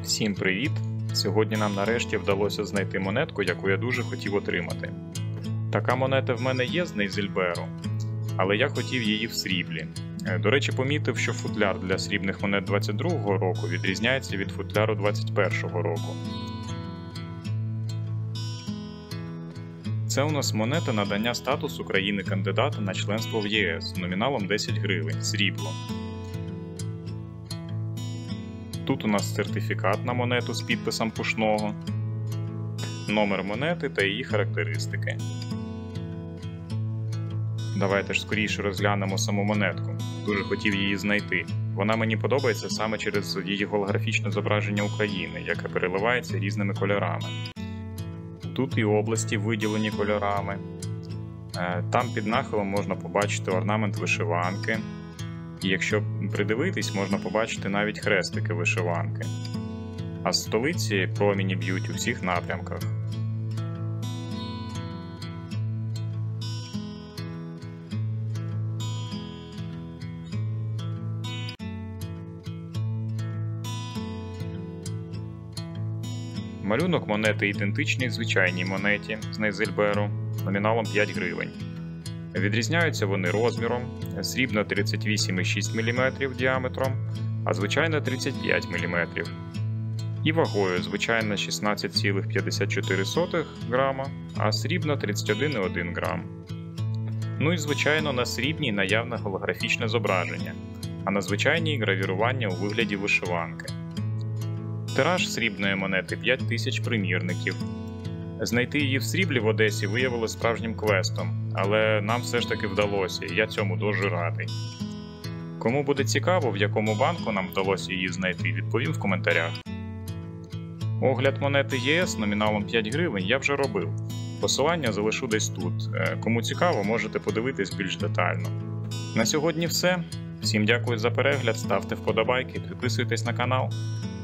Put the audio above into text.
Всім привіт! Сьогодні нам нарешті вдалося знайти монетку, яку я дуже хотів отримати. Така монета в мене є з Нейзельберу, але я хотів її в сріблі. До речі, помітив, що футляр для срібних монет 22-го року відрізняється від футляру 21-го року. Це у нас монета надання статусу країни-кандидата на членство в ЄС номіналом 10 гривень, срібло. Тут у нас сертифікат на монету з підписом Пушного, номер монети та її характеристики. Давайте ж скоріше розглянемо саму монетку. Дуже хотів її знайти. Вона мені подобається саме через її голографічне зображення України, яке переливається різними кольорами. Тут і області виділені кольорами. Там під нахилом можна побачити орнамент вишиванки. І якщо придивитись, можна побачити навіть хрестики вишиванки. А з столиці промені б'ють у всіх напрямках. Малюнок монети ідентичний звичайній монеті з Нейзельберу номіналом 5 гривень. Відрізняються вони розміром: срібна 38,6 мм діаметром, а звичайна 35 мм. І вагою: звичайна 16,54 грама, а срібна 31,1 грам. Ну і звичайно на срібній наявне голографічне зображення, а на звичайній гравірування у вигляді вишиванки. Тираж срібної монети 5000 примірників. Знайти її в сріблі в Одесі виявилося справжнім квестом, але нам все ж таки вдалося, і я цьому дуже радий. Кому буде цікаво, в якому банку нам вдалося її знайти, відповім в коментарях. Огляд монети ЄС номіналом 5 гривень я вже робив. Посилання залишу десь тут. Кому цікаво, можете подивитись більш детально. На сьогодні все. Всім дякую за перегляд, ставте вподобайки, підписуйтесь на канал.